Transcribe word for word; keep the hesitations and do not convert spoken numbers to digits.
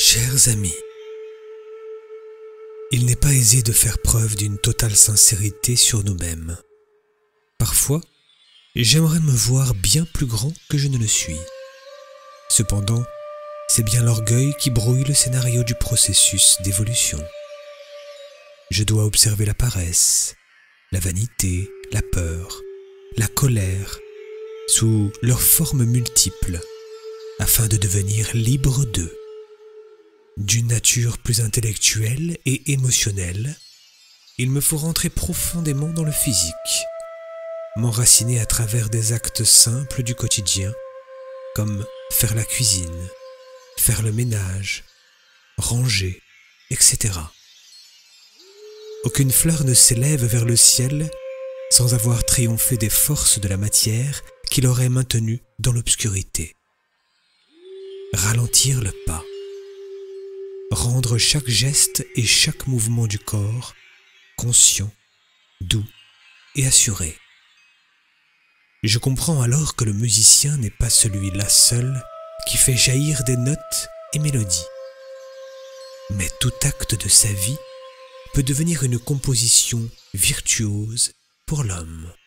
Chers amis, il n'est pas aisé de faire preuve d'une totale sincérité sur nous-mêmes. Parfois, j'aimerais me voir bien plus grand que je ne le suis. Cependant, c'est bien l'orgueil qui brouille le scénario du processus d'évolution. Je dois observer la paresse, la vanité, la peur, la colère, sous leurs formes multiples, afin de devenir libre d'eux. D'une nature plus intellectuelle et émotionnelle, il me faut rentrer profondément dans le physique, m'enraciner à travers des actes simples du quotidien, comme faire la cuisine, faire le ménage, ranger, et cetera. Aucune fleur ne s'élève vers le ciel sans avoir triomphé des forces de la matière qui l'auraient maintenue dans l'obscurité. Ralentir le pas, rendre chaque geste et chaque mouvement du corps conscient, doux et assuré. Je comprends alors que le musicien n'est pas celui-là seul qui fait jaillir des notes et mélodies. Mais tout acte de sa vie peut devenir une composition virtuose pour l'homme.